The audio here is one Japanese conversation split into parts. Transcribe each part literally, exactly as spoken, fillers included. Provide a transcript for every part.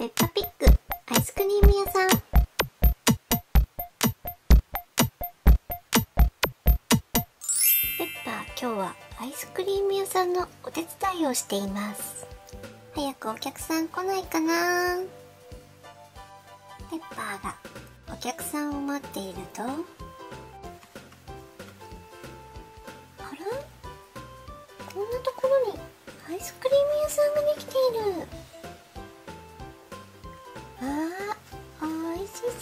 ペッパピッグアイスクリーム屋さん。ペッパー、今日はアイスクリーム屋さんのお手伝いをしています。早くお客さん来ないかな。ペッパーがお客さんを待っていると、あら？こんなところにアイスクリーム屋さんができている。あー、おいしそう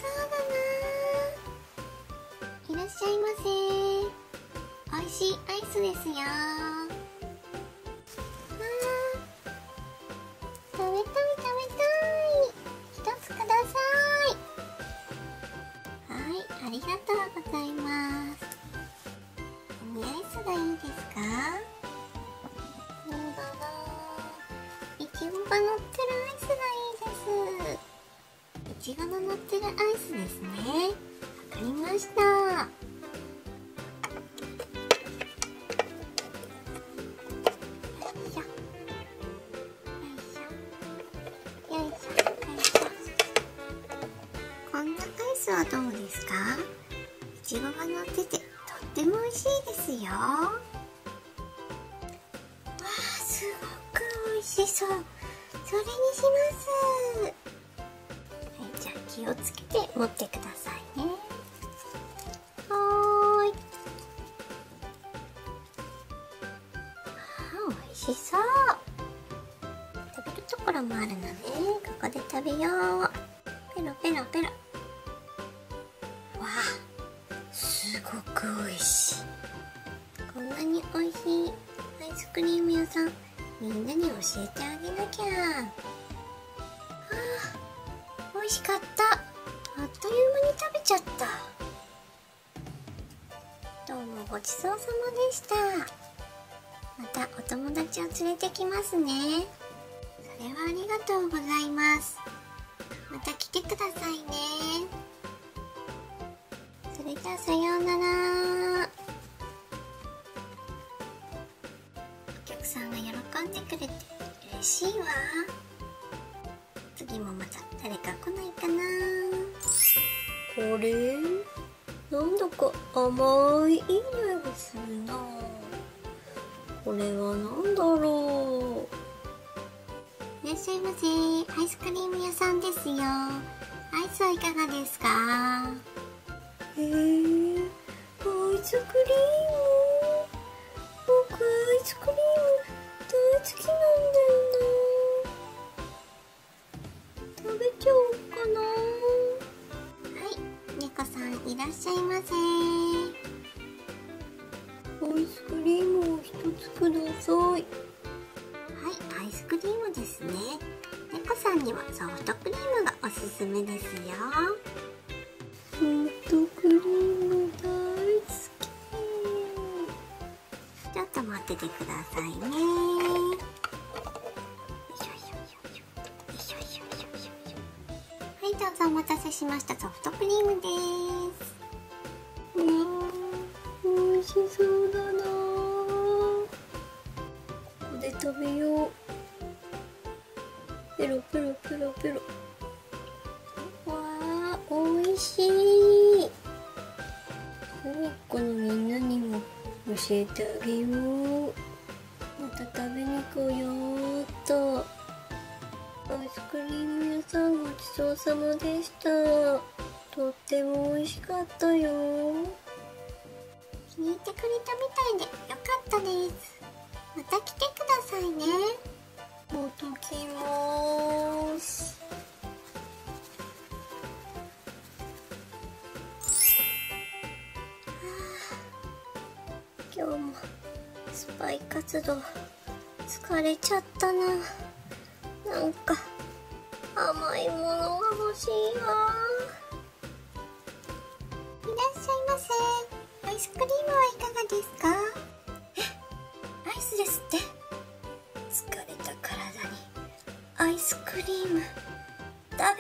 だな。いらっしゃいませ。おいしいアイスですよ。あー、食べたい食べたい。一つください。はい、ありがとうございます。何アイスがいいですか？なんだろう。いちごが乗ってるアイスがいいです。いちごの乗ってるアイスですね。わかりました。こんなアイスはどうですか？いちごが乗っててとっても美味しいですよ。わあ、すごく美味しそう。それにします。はい、じゃあ気をつけて持ってくださいね。はーい。あー、美味しそう。食べるところもあるのね。ここで食べよう。ペロペロペロ。わあ、すごく美味しい。こんなに美味しいアイスクリーム屋さん、みんなに教えてあげなきゃ。あー、美味しかった。あっという間に食べちゃった。どうもごちそうさまでした。またお友達を連れてきますね。それはありがとうございます。また来てくださいね。それじゃあさようなら。お客さんが喜んでくれて嬉しいわ。次もまた誰か来ないかな。あれ？なんだか甘いいい匂いがするな。これはなんだろう。いらっしゃいませ。アイスクリーム屋さんですよ。アイスはいかがですか？へえ、アイスクリーム。僕アイスクリーム大好きなんだよな。食べちゃおうかな。はい、猫さんいらっしゃいませ。アイスクリームを一つください。はい、アイスクリームですね。猫さんにはソフトクリームがおすすめですよ。ソフトクリーム大好き。ちょっと待っててくださいね。よいしょよいしょよいしょよいしょよいしょよいしょ。はい、どうぞお待たせしました。ソフトクリームです。うわー、美味しそうだな。ここで食べよう。ペロペロペロペロ。わあ、美味しい。もう一個のみんなにも教えてあげよう。また食べに来ようっと。アイスクリーム屋さんごちそうさまでした。とっても美味しかったよ。気に入ってくれたみたいでよかったです。また来てくださいね。また来まーす。今日もスパイ活動疲れちゃったな。なんか甘いものが欲しいわ。いらっしゃいませ。アイスクリームはいかがですか？え、アイスですって。疲れた体にアイスクリーム食べたいわ。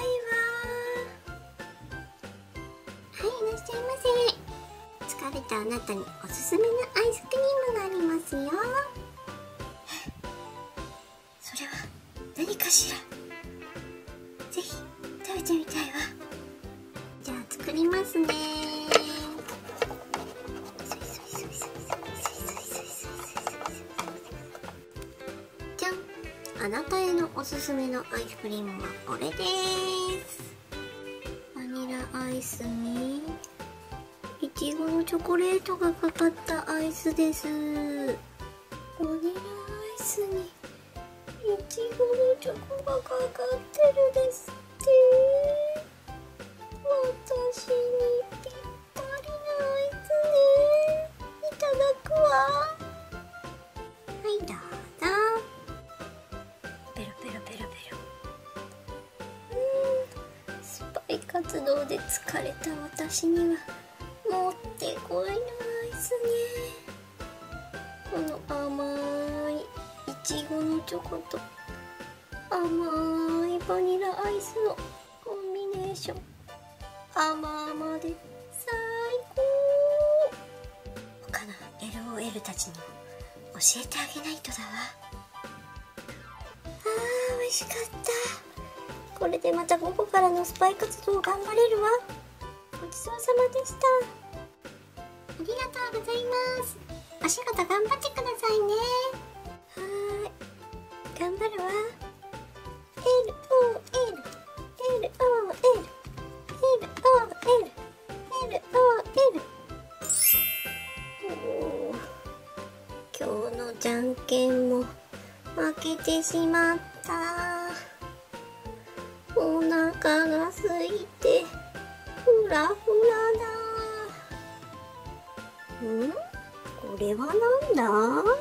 はい、いらっしゃいませ。疲れたあなたにおすすめのアイスクリームがありますよ。それは何かしら？ てみたいわ。じゃあ作りますね。じゃん。あなたへのおすすめのアイスクリームはこれです。バニラアイスにいちごのチョコレートがかかったアイスです。バニラアイスにいちごのチョコがかかってるですって。私にぴったりなアイスね。いただくわ。はい、どうぞ。ペロペロペロペロ。うん、スパイ活動で疲れた私にはもってこいのアイスね。この甘いいちごのチョコと甘いバニラアイスのコンビネーション、甘々で最高。他の エルオーエル たちにも教えてあげないとだわ。あー、美味しかった。これでまた午後からのスパイ活動頑張れるわ。ごちそうさまでした。ありがとうございます。お仕事頑張ってくださいね。はーい、頑張るわ。エルオーエル エルオーエル エルオーエル エルオーエル。 おー、今日のじゃんけんも負けてしまった。お腹が空いてフラフラだ。ん？これはなんだ？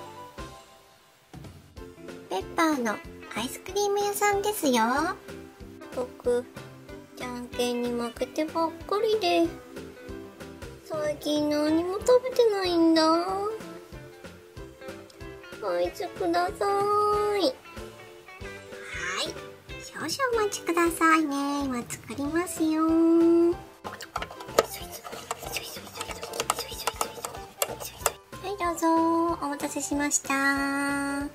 ペッパーのアイスクリーム屋さんですよ。僕、じゃんけんに負けてばっかりで、最近何も食べてないんだ。アイスください。はい、少々お待ちくださいね。今作りますよ。はい、どうぞ。お待たせしました。いただき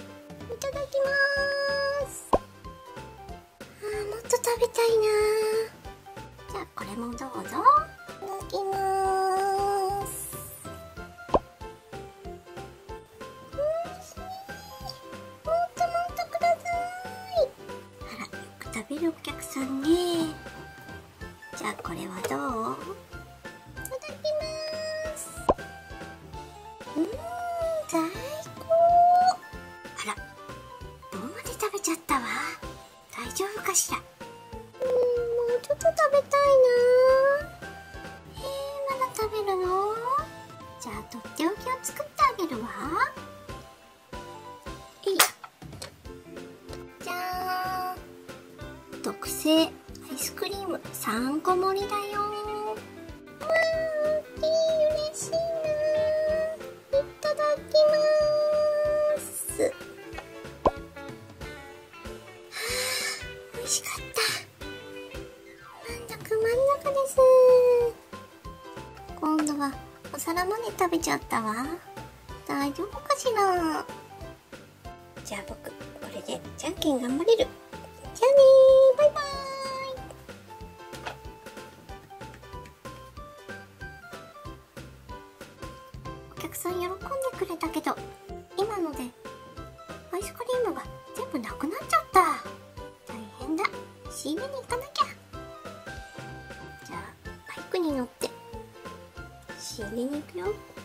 ます。あー、もっと食べたいな。じゃあこれもどうぞ。いただきます。おいしい。もっともっとください。あら、よく食べるお客さんね。じゃあこれはどう？いただきます。うーん、最高。あら、棒まで食べちゃったわ。大丈夫かしら。うーん、もうちょっと食べたいな。えー、まだ食べるの？じゃあとっておきを作ってあげるわ。えい。じゃーん。特製アイスクリームさんこ盛りだよ。わー、嬉しいな。いただきます。はあ、美味しかった。満足満足です。今度はお皿まで食べちゃったわ。大丈夫かしら。じゃあ僕、これでじゃんけん頑張れる。じゃあねー、バイバーイ。お客さん喜んでくれたけど、今のでアイスクリームが全部なくなっちゃった。大変だ。仕入れに行かなきゃ。じゃあバイクに乗って仕入れに行くよ。